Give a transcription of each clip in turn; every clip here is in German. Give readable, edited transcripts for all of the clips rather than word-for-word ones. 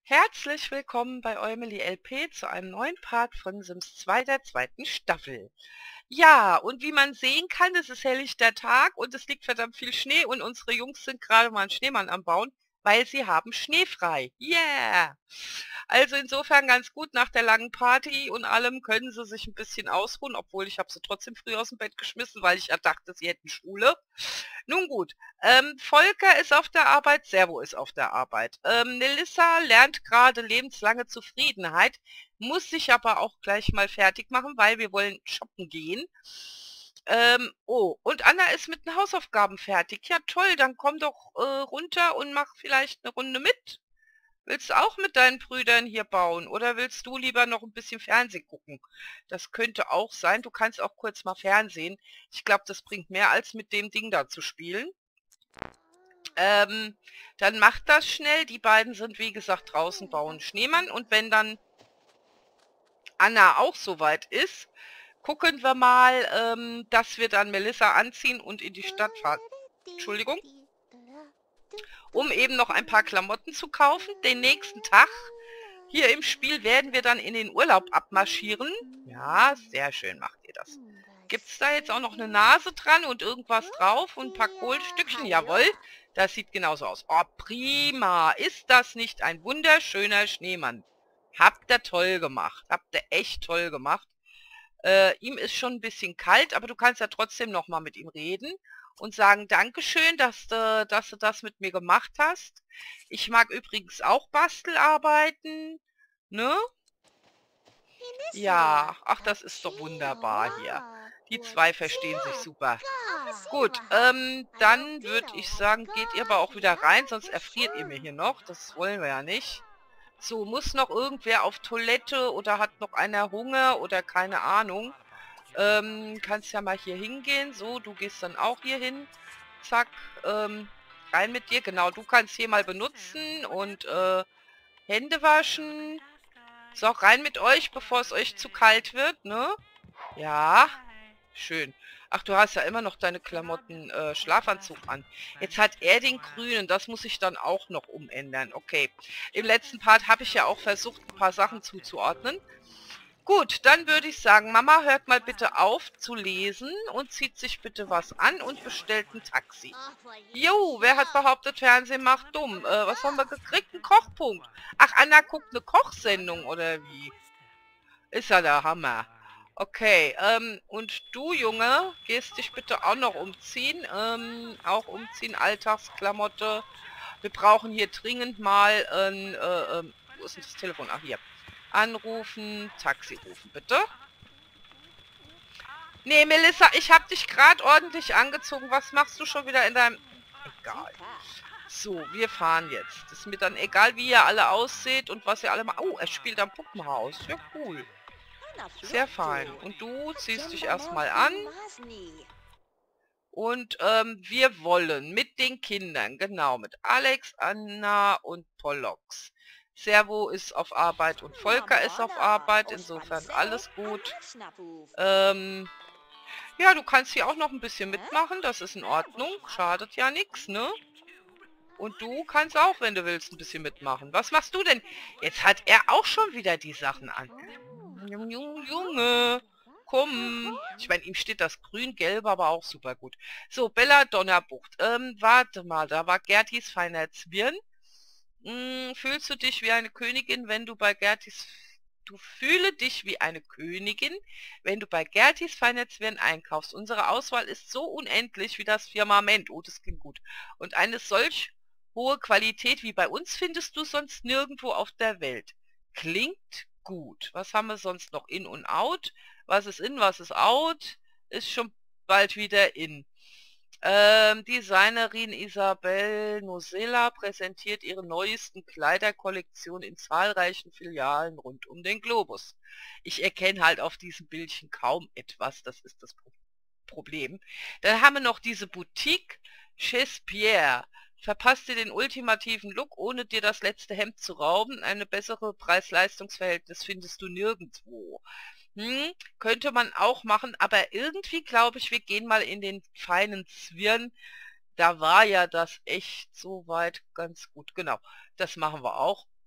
Herzlich willkommen bei Eumeli LP zu einem neuen Part von Sims 2 der zweiten Staffel. Ja, und wie man sehen kann, es ist helllichter Tag und es liegt verdammt viel Schnee und unsere Jungs sind gerade mal einen Schneemann am Bauen, weil sie haben schneefrei. Yeah! Also insofern ganz gut, nach der langen Party und allem können sie sich ein bisschen ausruhen, obwohl ich habe sie trotzdem früh aus dem Bett geschmissen, weil ich ja dachte, sie hätten Schule. Nun gut, Volker ist auf der Arbeit, Servo ist auf der Arbeit. Melissa lernt gerade lebenslange Zufriedenheit, muss sich aber auch gleich mal fertig machen, weil wir wollen shoppen gehen. Oh, und Anna ist mit den Hausaufgaben fertig. Ja toll, dann komm doch runter und mach vielleicht eine Runde mit. Willst du auch mit deinen Brüdern hier bauen oder willst du lieber noch ein bisschen Fernsehen gucken? Das könnte auch sein. Du kannst auch kurz mal Fernsehen. Ich glaube, das bringt mehr als mit dem Ding da zu spielen. Dann macht das schnell. Die beiden sind, wie gesagt, draußen bauen Schneemann. Und wenn dann Anna auch soweit ist, gucken wir mal, dass wir dann Melissa anziehen und in die Stadt fahren. Entschuldigung. Um eben noch ein paar Klamotten zu kaufen. Den nächsten Tag hier im Spiel werden wir dann in den Urlaub abmarschieren. Ja, sehr schön macht ihr das. Gibt es da jetzt auch noch eine Nase dran und irgendwas drauf und ein paar Kohlstückchen? Jawohl, das sieht genauso aus. Oh, prima. Ist das nicht ein wunderschöner Schneemann? Habt ihr toll gemacht. Habt ihr echt toll gemacht. Ihm ist schon ein bisschen kalt, aber du kannst ja trotzdem noch mal mit ihm reden und sagen, Dankeschön, dass du das mit mir gemacht hast. Ich mag übrigens auch Bastelarbeiten, ne? Ja, ach, das ist doch wunderbar hier. Die zwei verstehen sich super. Gut, dann würde ich sagen, geht ihr aber auch wieder rein, sonst erfriert ihr mir hier noch. Das wollen wir ja nicht. So, muss noch irgendwer auf Toilette oder hat noch einer Hunger oder keine Ahnung. Kannst ja mal hier hingehen. So, du gehst dann auch hier hin. Zack, rein mit dir. Genau, du kannst hier mal benutzen und Hände waschen. So, rein mit euch, bevor es euch zu kalt wird, ne? Ja, schön. Ach, du hast ja immer noch deine Klamotten Schlafanzug an. Jetzt hat er den grünen, das muss ich dann auch noch umändern. Okay, im letzten Part habe ich ja auch versucht, ein paar Sachen zuzuordnen. Gut, dann würde ich sagen, Mama hört mal bitte auf zu lesen und zieht sich bitte was an und bestellt ein Taxi. Jo, wer hat behauptet, Fernsehen macht dumm? Was haben wir gekriegt? Ein Kochpunkt. Ach, Anna guckt eine Kochsendung oder wie? Ist ja der Hammer. Okay, und du, Junge, gehst dich bitte auch noch umziehen. Auch umziehen, Alltagsklamotte. Wir brauchen hier dringend mal wo ist denn das Telefon? Ach, hier. Anrufen, Taxi rufen, bitte. Nee, Melissa, ich habe dich gerade ordentlich angezogen. Was machst du schon wieder in deinem... Egal. So, wir fahren jetzt. Das ist mir dann egal, wie ihr alle ausseht und was ihr alle macht. Oh, er spielt am Puppenhaus. Ja, cool. Sehr fein. Und du ziehst dich erstmal an. Und wir wollen mit den Kindern, genau, mit Alex, Anna und Pollux. Servo ist auf Arbeit und Volker ist auf Arbeit, insofern alles gut. Ja, du kannst hier auch noch ein bisschen mitmachen, das ist in Ordnung, schadet ja nichts, ne? Und du kannst auch, wenn du willst, ein bisschen mitmachen. Was machst du denn? Jetzt hat er auch schon wieder die Sachen an. Junge, komm. Ich meine, ihm steht das grün-gelb, aber auch super gut. So, Bella Donnerbucht. Warte mal, da war Gertis feiner Zwirn. Fühlst du dich wie eine Königin, wenn du bei Gertis... Du fühle dich wie eine Königin, wenn du bei Gertis feiner Zwirn einkaufst. Unsere Auswahl ist so unendlich wie das Firmament. Oh, das klingt gut. Und eine solch hohe Qualität wie bei uns findest du sonst nirgendwo auf der Welt. Klingt gut. Was haben wir sonst noch? In und out. Was ist in, was ist out? Ist schon bald wieder in. Designerin Isabel Nosela präsentiert ihre neuesten Kleiderkollektion in zahlreichen Filialen rund um den Globus. Ich erkenne halt auf diesem Bildchen kaum etwas, das ist das Problem. Dann haben wir noch diese Boutique Chez Pierre. Verpasst dir den ultimativen Look, ohne dir das letzte Hemd zu rauben. Eine bessere Preis-Leistungs-Verhältnis findest du nirgendwo. Könnte man auch machen, aber irgendwie glaube ich, wir gehen mal in den feinen Zwirn. Da war ja das echt soweit ganz gut. Genau, das machen wir auch.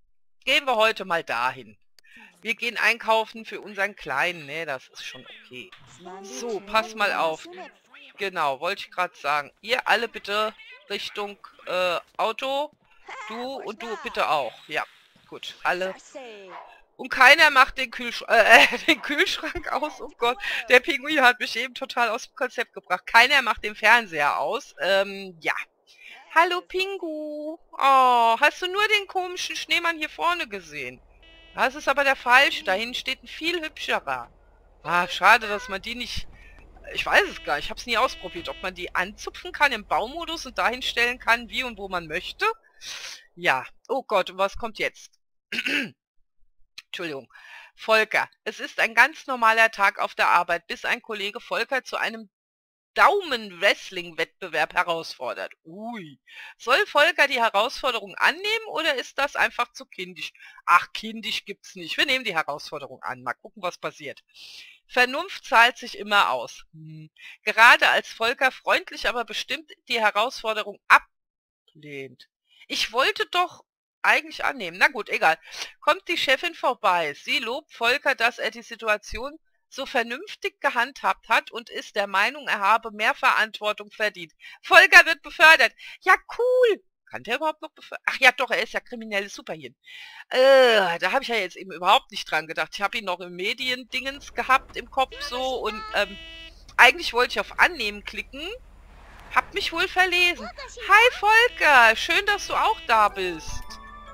gehen wir heute mal dahin. Wir gehen einkaufen für unseren Kleinen. Ne, das ist schon okay. So, pass mal auf. Genau, wollte ich gerade sagen. Ihr alle bitte Richtung Auto. Du und du bitte auch. Ja, gut. Alle. Und keiner macht den den Kühlschrank aus. Oh Gott, der Pinguin hat mich eben total aus dem Konzept gebracht. Keiner macht den Fernseher aus. Ja. Hallo Pingu. Oh, hast du nur den komischen Schneemann hier vorne gesehen? Das ist aber der falsche. Da hinten steht ein viel hübscherer. Ah, schade, dass man die nicht... Ich weiß es gar nicht. Ich habe es nie ausprobiert. Ob man die anzupfen kann im Baumodus und dahin stellen kann, wie und wo man möchte. Ja. Oh Gott, und was kommt jetzt? Entschuldigung. Volker. Es ist ein ganz normaler Tag auf der Arbeit, bis ein Kollege Volker zu einem Daumen-Wrestling-Wettbewerb herausfordert. Ui. Soll Volker die Herausforderung annehmen oder ist das einfach zu kindisch? Ach, kindisch gibt's nicht. Wir nehmen die Herausforderung an. Mal gucken, was passiert. Vernunft zahlt sich immer aus. Gerade als Volker freundlich, aber bestimmt die Herausforderung ablehnt. Ich wollte doch eigentlich annehmen. Na gut, egal. Kommt die Chefin vorbei. Sie lobt Volker, dass er die Situation so vernünftig gehandhabt hat und ist der Meinung, er habe mehr Verantwortung verdient. Volker wird befördert. Ja, cool. Kann der überhaupt noch befördert? Ach ja, doch, er ist ja kriminelles Superhirn. Da habe ich ja jetzt eben überhaupt nicht dran gedacht. Ich habe ihn noch im Mediendingens gehabt im Kopf so und eigentlich wollte ich auf Annehmen klicken. Hab mich wohl verlesen. Hi Volker, schön, dass du auch da bist.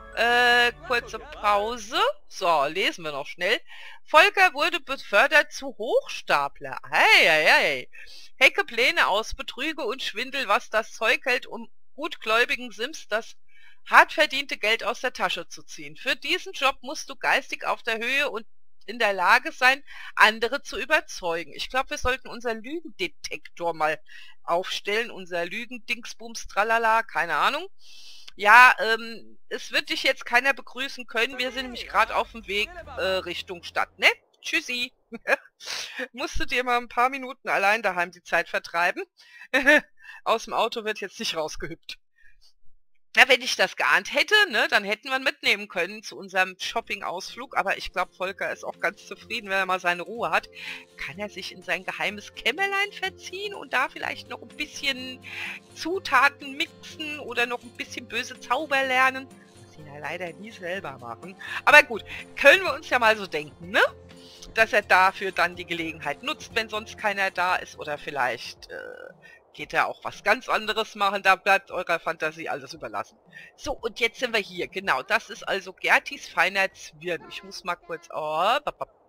Kurze Pause. So, lesen wir noch schnell. Volker wurde befördert zu Hochstapler. Hey, hey, hey. Hecke Pläne aus, Betrüge und Schwindel, was das Zeug hält, um gutgläubigen Sims das hart verdiente Geld aus der Tasche zu ziehen. Für diesen Job musst du geistig auf der Höhe und in der Lage sein, andere zu überzeugen. Ich glaube, wir sollten unseren Lügendetektor mal aufstellen. Unser Lügendingsbums, tralala, keine Ahnung. Ja, es wird dich jetzt keiner begrüßen können. Wir sind nämlich gerade auf dem Weg Richtung Stadt, ne? Tschüssi. Musst du dir mal ein paar Minuten allein daheim die Zeit vertreiben. Aus dem Auto wird jetzt nicht rausgehüpft. Na, wenn ich das geahnt hätte, ne, dann hätten wir ihn mitnehmen können zu unserem Shopping-Ausflug. Aber ich glaube, Volker ist auch ganz zufrieden, wenn er mal seine Ruhe hat. Kann er sich in sein geheimes Kämmerlein verziehen und da vielleicht noch ein bisschen Zutaten mixen oder noch ein bisschen böse Zauber lernen? Was sie ja leider nie selber machen. Aber gut, können wir uns ja mal so denken, ne? Dass er dafür dann die Gelegenheit nutzt, wenn sonst keiner da ist. Oder vielleicht geht er auch was ganz anderes machen. Da bleibt eurer Fantasie alles überlassen. So, und jetzt sind wir hier. Genau, das ist also Gertis feiner Zwirn. Ich muss mal kurz... Oh,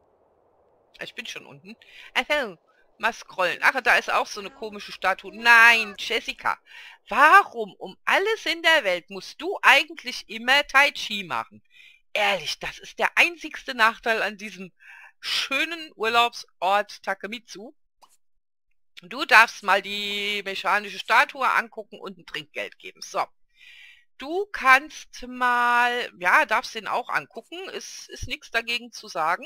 ich bin schon unten. Mal scrollen. Ach, da ist auch so eine komische Statue. Nein, Jessica. Warum um alles in der Welt musst du eigentlich immer Tai Chi machen? Ehrlich, das ist der einzigste Nachteil an diesem schönen Urlaubsort Takemitsu. Du darfst mal die mechanische Statue angucken und ein Trinkgeld geben. So. Du kannst mal, ja, darfst den auch angucken. Ist nichts dagegen zu sagen.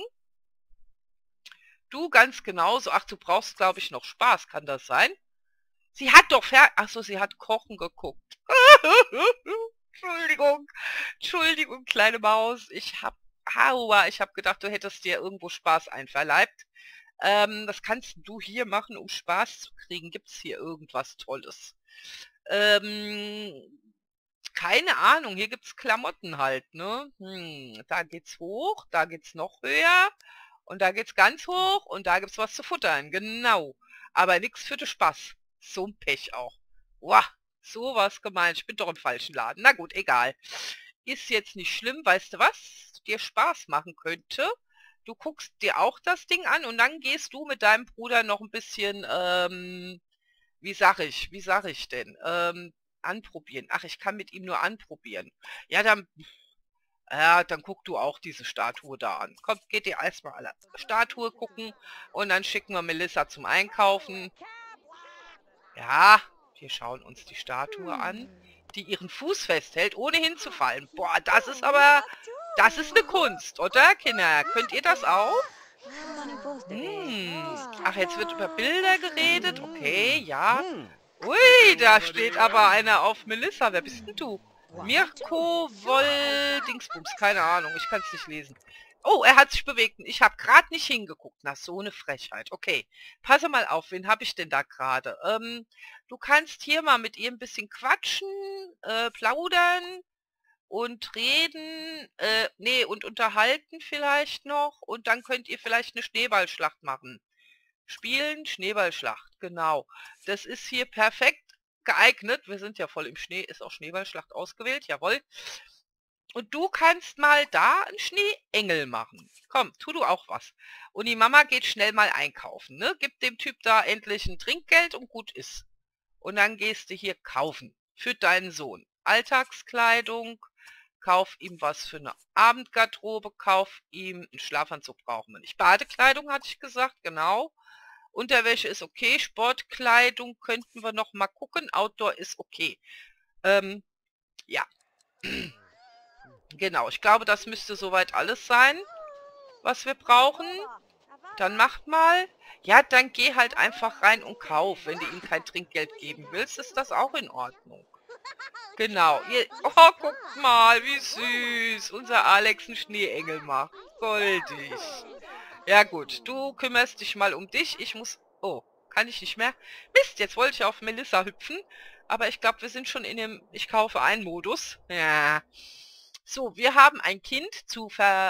Du ganz genauso. Ach, du brauchst, glaube ich, noch Spaß. Kann das sein? Sie hat doch Achso, sie hat Kochen geguckt. Entschuldigung. Entschuldigung, kleine Maus. Ich hab gedacht, du hättest dir irgendwo Spaß einverleibt. Das kannst du hier machen, um Spaß zu kriegen. Gibt es hier irgendwas Tolles? Keine Ahnung. Hier gibt es Klamotten halt, ne? Da geht's hoch, da geht's noch höher. Und da geht's ganz hoch und da gibt's was zu futtern. Genau. Aber nichts für den Spaß. So ein Pech auch. Wow, sowas gemein. Ich bin doch im falschen Laden. Na gut, egal. Ist jetzt nicht schlimm. Weißt du was? Dir Spaß machen könnte. Du guckst dir auch das Ding an und dann gehst du mit deinem Bruder noch ein bisschen, wie sag ich denn? Anprobieren. Ach, ich kann mit ihm nur anprobieren. Ja, dann guck du auch diese Statue da an. Kommt, geht ihr erstmal alle Statue gucken und dann schicken wir Melissa zum Einkaufen. Ja, wir schauen uns die Statue an, die ihren Fuß festhält, ohne hinzufallen. Boah, das ist eine Kunst, oder, Kinder? Könnt ihr das auch? Ach, jetzt wird über Bilder geredet. Okay, ja. Ui, da steht aber einer auf Melissa. Wer bist denn du? Mirko Woll Dingsbums, keine Ahnung, ich kann es nicht lesen. Oh, er hat sich bewegt. Ich habe gerade nicht hingeguckt. Na, so eine Frechheit. Okay, passe mal auf, wen habe ich denn da gerade? Du kannst hier mal mit ihr ein bisschen quatschen, plaudern und reden, nee, und unterhalten vielleicht noch. Und dann könnt ihr vielleicht eine Schneeballschlacht machen. Spielen, Schneeballschlacht, genau. Das ist hier perfekt geeignet. Wir sind ja voll im Schnee, ist auch Schneeballschlacht ausgewählt, jawohl. Und du kannst mal da einen Schneeengel machen. Komm, tu du auch was. Und die Mama geht schnell mal einkaufen, ne? Gib dem Typ da endlich ein Trinkgeld und gut ist. Und dann gehst du hier kaufen. Für deinen Sohn. Alltagskleidung. Kauf ihm was für eine Abendgarderobe. Kauf ihm einen Schlafanzug brauchen wir nicht. Badekleidung hatte ich gesagt, genau. Unterwäsche ist okay. Sportkleidung könnten wir noch mal gucken. Outdoor ist okay. Ja. Genau, ich glaube, das müsste soweit alles sein, was wir brauchen. Dann macht mal. Ja, dann geh halt einfach rein und kauf. Wenn du ihm kein Trinkgeld geben willst, ist das auch in Ordnung. Genau. Oh, guck mal, wie süß unser Alex einen Schneeengel macht. Goldig. Ja gut, du kümmerst dich mal um dich. Ich muss... Oh, kann ich nicht mehr? Mist, jetzt wollte ich auf Melissa hüpfen. Aber ich glaube, wir sind schon in dem Ich kaufe ein Modus. Ja. So, wir haben ein Kind zu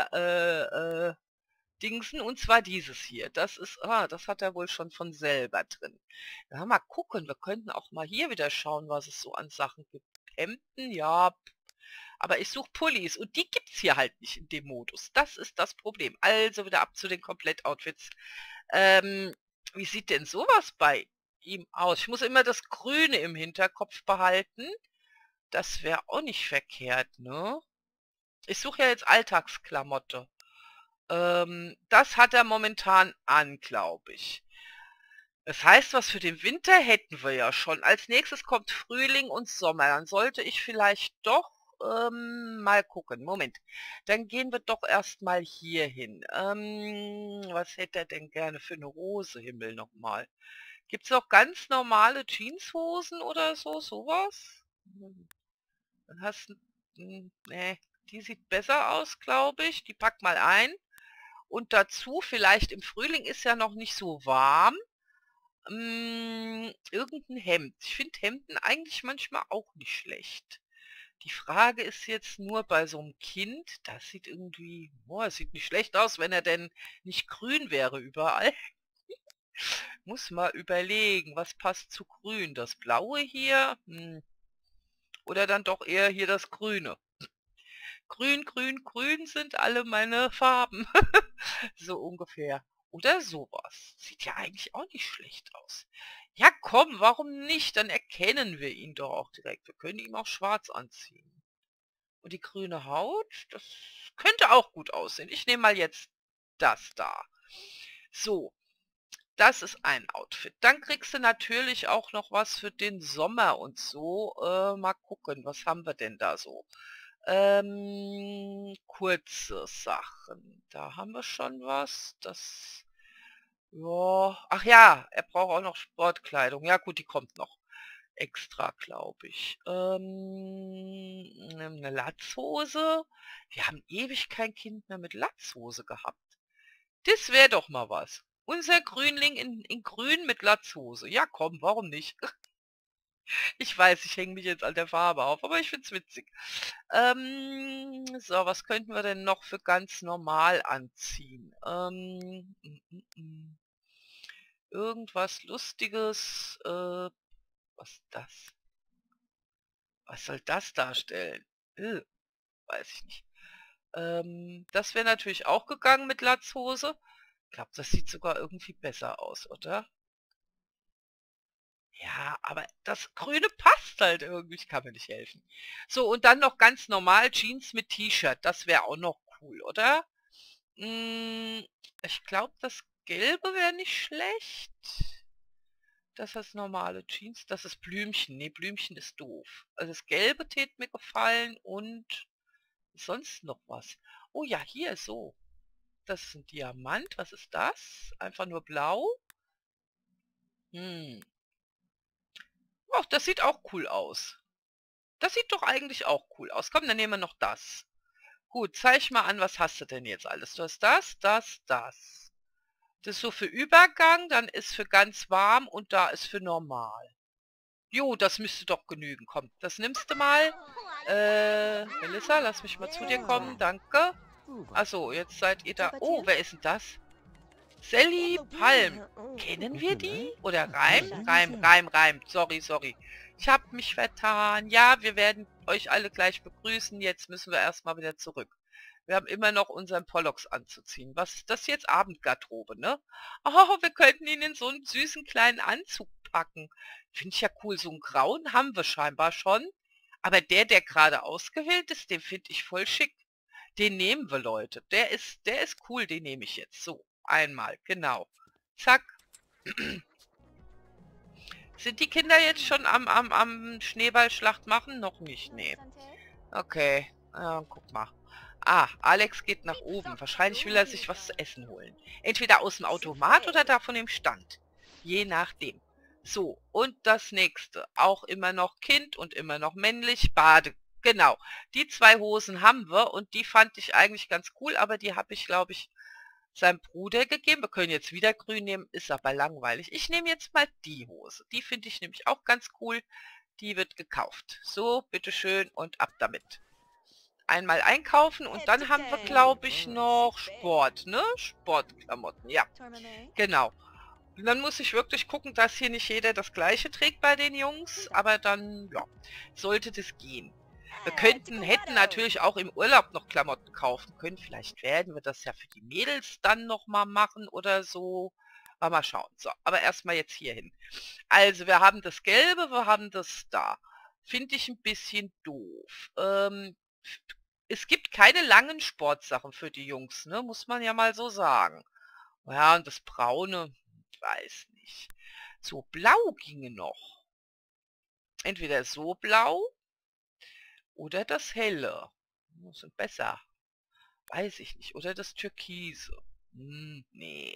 dingsen, und zwar dieses hier. Das ist, das hat er wohl schon von selber drin. Ja, mal gucken, wir könnten auch mal hier wieder schauen, was es so an Sachen gibt. Hemden, ja, aber ich suche Pullis und die gibt's hier halt nicht in dem Modus. Das ist das Problem. Also wieder ab zu den Komplettoutfits. Wie sieht denn sowas bei ihm aus? Ich muss immer das Grüne im Hinterkopf behalten. Das wäre auch nicht verkehrt, ne? Ich suche ja jetzt Alltagsklamotte. Das hat er momentan an, glaube ich. Das heißt, was für den Winter hätten wir ja schon. Als nächstes kommt Frühling und Sommer. Dann sollte ich vielleicht doch mal gucken. Moment. Dann gehen wir doch erstmal hier hin. Was hätte er denn gerne für eine Hose, Himmel nochmal? Gibt es auch ganz normale Jeanshosen oder so? Sowas? Dann hast du... Nee, die sieht besser aus, glaube ich. Die pack mal ein. Und dazu, vielleicht im Frühling ist ja noch nicht so warm, irgendein Hemd. Ich finde Hemden eigentlich manchmal auch nicht schlecht. Die Frage ist jetzt nur bei so einem Kind, das sieht irgendwie, boah, es sieht nicht schlecht aus, wenn er denn nicht grün wäre überall. Muss mal überlegen, was passt zu grün? Das blaue hier? Oder dann doch eher hier das grüne? Grün, grün, grün sind alle meine Farben. So ungefähr. Oder sowas. Sieht ja eigentlich auch nicht schlecht aus. Ja komm, warum nicht? Dann erkennen wir ihn doch auch direkt. Wir können ihm auch schwarz anziehen. Und die grüne Haut, das könnte auch gut aussehen. Ich nehme mal jetzt das da. So, das ist ein Outfit. Dann kriegst du natürlich auch noch was für den Sommer und so. Mal gucken, was haben wir denn da so? Kurze Sachen. Da haben wir schon was. Das, ja. Ach ja, er braucht auch noch Sportkleidung. Ja gut, die kommt noch extra, glaube ich. Eine Latzhose. Wir haben ewig kein Kind mehr mit Latzhose gehabt. Das wäre doch mal was. Unser Grünling in Grün mit Latzhose. Ja komm, warum nicht? Ich weiß, ich hänge mich jetzt an der Farbe auf, aber ich finde es witzig. So, was könnten wir denn noch für ganz normal anziehen? Irgendwas Lustiges. Was ist das? Was soll das darstellen? Weiß ich nicht. Das wäre natürlich auch gegangen mit Latzhose. Ich glaube, das sieht sogar irgendwie besser aus, oder? Ja, aber das Grüne passt halt irgendwie. Ich kann mir nicht helfen. So, und dann noch ganz normal Jeans mit T-Shirt. Das wäre auch noch cool, oder? Ich glaube, das Gelbe wäre nicht schlecht. Das ist normale Jeans. Das ist Blümchen. Nee, Blümchen ist doof. Also das Gelbe tät mir gefallen und sonst noch was. Oh ja, hier so. Das ist ein Diamant. Was ist das? Einfach nur blau. Ach, das sieht auch cool aus. Das sieht doch eigentlich auch cool aus. Komm, dann nehmen wir noch das. Gut, zeig mal an, was hast du denn jetzt alles? Du hast das, das, das. Das ist so für Übergang, dann ist für ganz warm und da ist für normal. Jo, das müsste doch genügen. Komm, das nimmst du mal. Melissa, lass mich mal zu dir kommen. Danke. Achso, jetzt seid ihr da. Oh, wer ist denn das? Sally Palm. Kennen wir die? Oder Reim? Reim. Sorry, sorry. Ich habe mich vertan. Ja, wir werden euch alle gleich begrüßen. Jetzt müssen wir erstmal wieder zurück. Wir haben immer noch unseren Pollux anzuziehen. Was ist das jetzt? Abendgarderobe, ne? Oh, wir könnten ihn in so einen süßen kleinen Anzug packen. Finde ich ja cool. So einen grauen haben wir scheinbar schon. Aber der gerade ausgewählt ist, den finde ich voll schick. Den nehmen wir, Leute. Der ist cool, den nehme ich jetzt. So, einmal, genau. Zack. Sind die Kinder jetzt schon am Schneeballschlacht machen? Noch nicht, nee. Okay, guck mal. Ah, Alex geht nach oben. Wahrscheinlich will er sich was zu essen holen. Entweder aus dem Automat oder da von dem Stand. Je nachdem. So, und das nächste. Auch immer noch Kind und immer noch männlich. Bade. Genau. Die 2 Hosen haben wir und die fand ich eigentlich ganz cool, aber die habe ich, glaube ich, seinem Bruder gegeben. Wir können jetzt wieder grün nehmen, ist aber langweilig. Ich nehme jetzt mal die Hose. Die finde ich nämlich auch ganz cool. Die wird gekauft. So, bitteschön und ab damit. Einmal einkaufen und dann haben wir, glaube ich, noch Sport, ne? Sportklamotten, ja, genau. Und dann muss ich wirklich gucken, dass hier nicht jeder das gleiche trägt bei den Jungs, aber dann, ja, sollte das gehen. Wir hätten natürlich auch im Urlaub noch Klamotten kaufen können. Vielleicht werden wir das ja für die Mädels dann nochmal machen oder so. Aber mal schauen. So, aber erstmal jetzt hier hin. Also, wir haben das Gelbe, wir haben das da. Finde ich ein bisschen doof. Es gibt keine langen Sportsachen für die Jungs, ne? Muss man ja mal so sagen. Ja, und das Braune, weiß nicht. So, Blau ginge noch. Entweder so blau oder das Helle. Das sind besser. Weiß ich nicht. Oder das Türkise. Nee.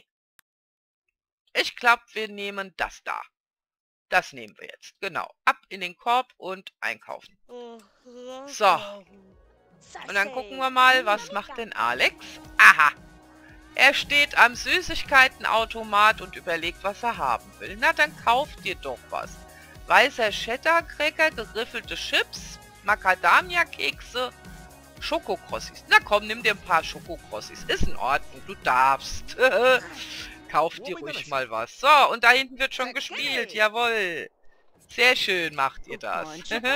Ich glaube, wir nehmen das da. Das nehmen wir jetzt. Genau. Ab in den Korb und einkaufen. So. Und dann gucken wir mal, was macht denn Alex? Aha. Er steht am Süßigkeitenautomat und überlegt, was er haben will. Na, dann kauft dir doch was. Weißer Cheddar-Cracker, geriffelte Chips, Macadamia-Kekse, Schokokrossis. Na komm, nimm dir ein paar Schokokrossis. Ist in Ordnung, du darfst. Kauf dir ruhig mal was. So, und da hinten wird schon gespielt. Jawohl. Sehr schön macht ihr das.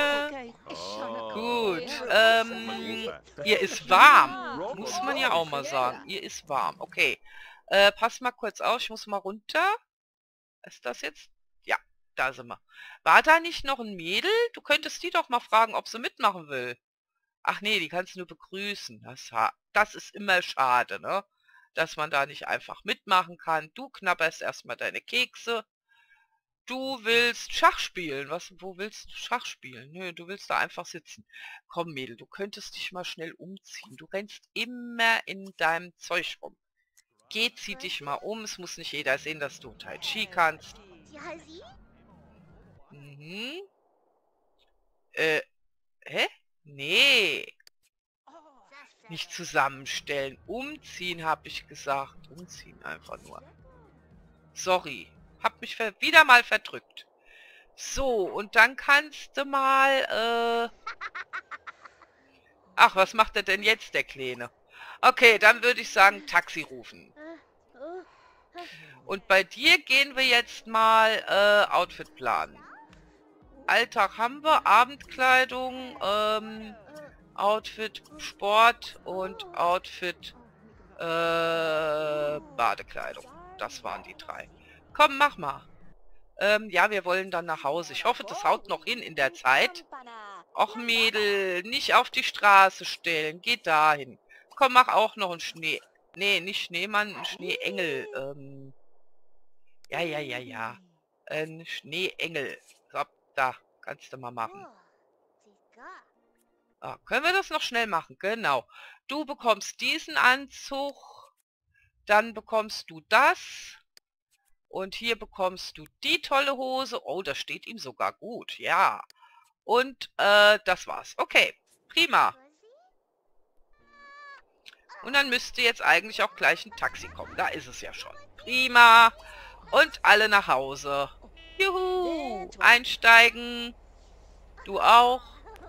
Gut. Ihr ist warm. Muss man ja auch mal sagen. Ihr ist warm. Okay. Pass mal kurz auf. Ich muss mal runter. Ist das jetzt? Ja, da sind wir. War da nicht noch ein Mädel? Du könntest die doch mal fragen, ob sie mitmachen will. Ach nee, die kannst du nur begrüßen. Das ist immer schade, ne? Dass man da nicht einfach mitmachen kann. Du knabberst erstmal deine Kekse. Du willst Schach spielen. Wo willst du Schach spielen? Nö, du willst da einfach sitzen. Komm, Mädel, du könntest dich mal schnell umziehen. Du rennst immer in deinem Zeug rum. Geh, zieh dich mal um. Es muss nicht jeder sehen, dass du Tai Chi kannst. Mhm. Hä? Nee. Nicht zusammenstellen. Umziehen, habe ich gesagt. Umziehen einfach nur. Sorry. Hab mich wieder mal verdrückt. So, und dann kannst du mal, Ach, was macht er denn jetzt, der Kleine? Okay, dann würde ich sagen, Taxi rufen. Und bei dir gehen wir jetzt mal, Outfit planen. Alltag haben wir, Abendkleidung, Outfit Sport und Outfit, Badekleidung. Das waren die 3. Komm, mach mal. Ja, wir wollen dann nach Hause. Ich hoffe, das haut noch hin in der Zeit. Och, Mädel, nicht auf die Straße stellen. Geh dahin. Komm, mach auch noch einen Schnee... Nee, nicht Schneemann, einen Schneeengel. Ja. Ein Schneeengel. So, da. Kannst du mal machen. Ah, können wir das noch schnell machen? Genau. Du bekommst diesen Anzug. Dann bekommst du das. Und hier bekommst du die tolle Hose. Oh, das steht ihm sogar gut. Ja. Und das war's. Okay, prima. Und dann müsste jetzt eigentlich auch gleich ein Taxi kommen. Da ist es ja schon. Prima. Und alle nach Hause. Juhu. Einsteigen. Du auch.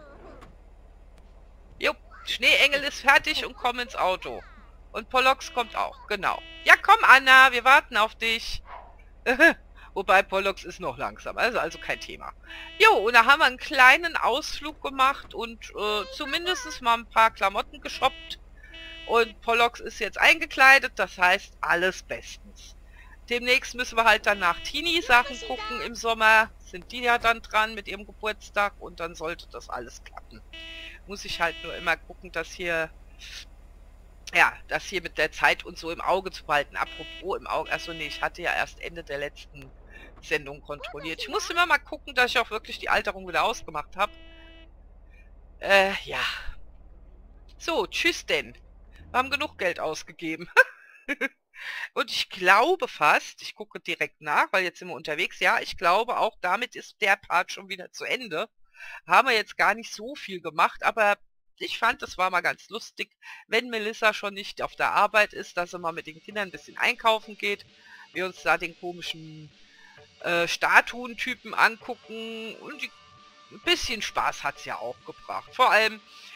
Jupp. Schneeengel ist fertig und komm ins Auto. Und Pollux kommt auch. Genau. Ja, komm, Anna. Wir warten auf dich. Wobei Pollux ist noch langsam. Also kein Thema. Jo, und da haben wir einen kleinen Ausflug gemacht und zumindest mal ein paar Klamotten geshoppt. Und Pollux ist jetzt eingekleidet, das heißt alles bestens. Demnächst müssen wir halt dann nach Teenie-Sachen gucken im Sommer. Sind die ja dann dran mit ihrem Geburtstag und dann sollte das alles klappen. Muss ich halt nur immer gucken, dass hier... Ja, das hier mit der Zeit und so im Auge zu behalten. Apropos im Auge... Achso, nee, ich hatte ja erst Ende der letzten Sendung kontrolliert. Ich muss immer mal gucken, dass ich auch wirklich die Alterung wieder ausgemacht habe. Ja. So, tschüss denn. Wir haben genug Geld ausgegeben. Und ich glaube fast, ich gucke direkt nach, weil jetzt sind wir unterwegs. Ja, ich glaube auch, damit ist der Part schon wieder zu Ende. Haben wir jetzt gar nicht so viel gemacht, aber ich fand, das war mal ganz lustig, wenn Melissa schon nicht auf der Arbeit ist, dass sie mal mit den Kindern ein bisschen einkaufen geht. Wir uns da den komischen Statuen-Typen angucken. Und ein bisschen Spaß hat es ja auch gebracht. Vor allem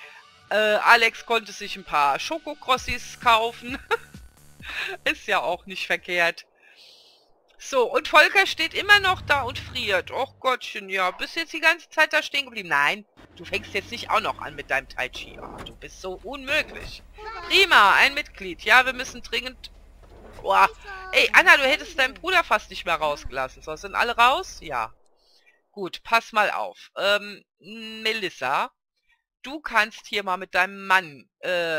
Alex konnte sich ein paar Schokokrossis kaufen. Ist ja auch nicht verkehrt. So, und Volker steht immer noch da und friert. Och Gottchen, ja. Bist jetzt die ganze Zeit da stehen geblieben? Nein, du fängst jetzt nicht auch noch an mit deinem Tai Chi. Oh, du bist so unmöglich. Prima, ein Mitglied. Ja, wir müssen dringend... Boah. Ey, Anna, du hättest deinen Bruder fast nicht mehr rausgelassen. So, sind alle raus? Ja. Gut, pass mal auf. Melissa... Du kannst hier mal mit deinem Mann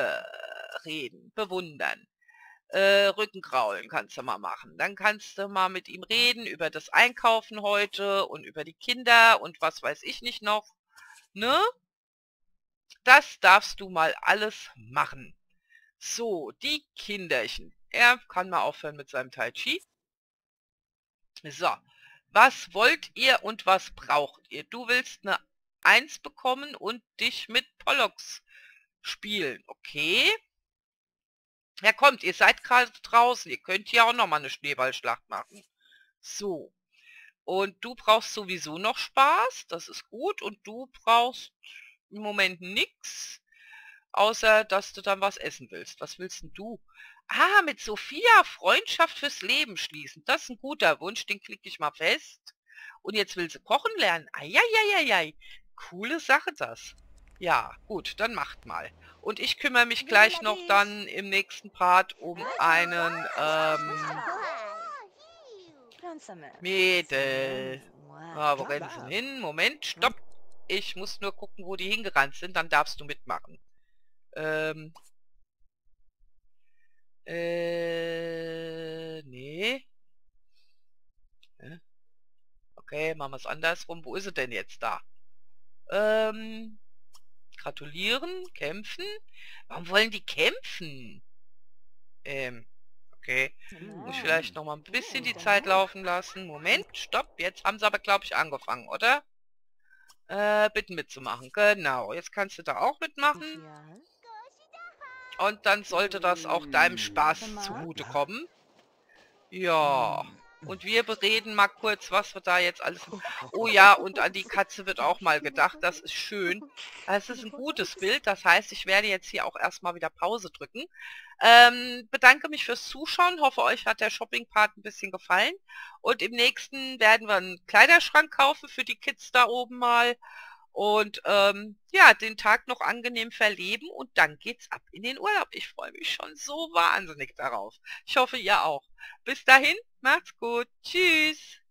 reden, bewundern. Rückenkraulen kannst du mal machen. Dann kannst du mal mit ihm reden über das Einkaufen heute und über die Kinder und was weiß ich nicht noch. Ne? Das darfst du mal alles machen. So, die Kinderchen. Er kann mal aufhören mit seinem Tai Chi. So, was wollt ihr und was braucht ihr? Du willst eine 1 bekommen und dich mit Pollux spielen. Okay. Ja, kommt, ihr seid gerade draußen. Ihr könnt hier auch nochmal eine Schneeballschlacht machen. So. Und du brauchst sowieso noch Spaß. Das ist gut. Und du brauchst im Moment nichts. Außer, dass du dann was essen willst. Was willst denn du? Ah, mit Sophia Freundschaft fürs Leben schließen. Das ist ein guter Wunsch. Den klicke ich mal fest. Und jetzt will sie kochen lernen. Eieieiei. Coole Sache das. Ja, gut, dann macht mal. Und ich kümmere mich gleich noch dann im nächsten Part um einen Mädel. Ah, wo rennen sie denn hin? Moment, stopp. Ich muss nur gucken, wo die hingerannt sind, dann darfst du mitmachen. Nee. Okay, machen wir es andersrum. Wo ist sie denn jetzt da? Gratulieren, kämpfen. Warum wollen die kämpfen? Okay. Muss ich vielleicht noch mal ein bisschen die Zeit laufen lassen. Moment, stopp. Jetzt haben sie aber, glaube ich, angefangen, oder? Bitten mitzumachen. Genau. Jetzt kannst du da auch mitmachen. Und dann sollte das auch deinem Spaß zugutekommen. Ja. Und wir bereden mal kurz, was wir da jetzt alles... Oh ja, und an die Katze wird auch mal gedacht. Das ist schön. Das ist ein gutes Bild. Das heißt, ich werde jetzt hier auch erstmal wieder Pause drücken. Bedanke mich fürs Zuschauen. Hoffe, euch hat der Shopping-Part ein bisschen gefallen. Und im nächsten werden wir einen Kleiderschrank kaufen für die Kids da oben mal. Und ja, den Tag noch angenehm verleben. Und dann geht's ab in den Urlaub. Ich freue mich schon so wahnsinnig darauf. Ich hoffe, ihr auch. Bis dahin, macht's gut. Tschüss.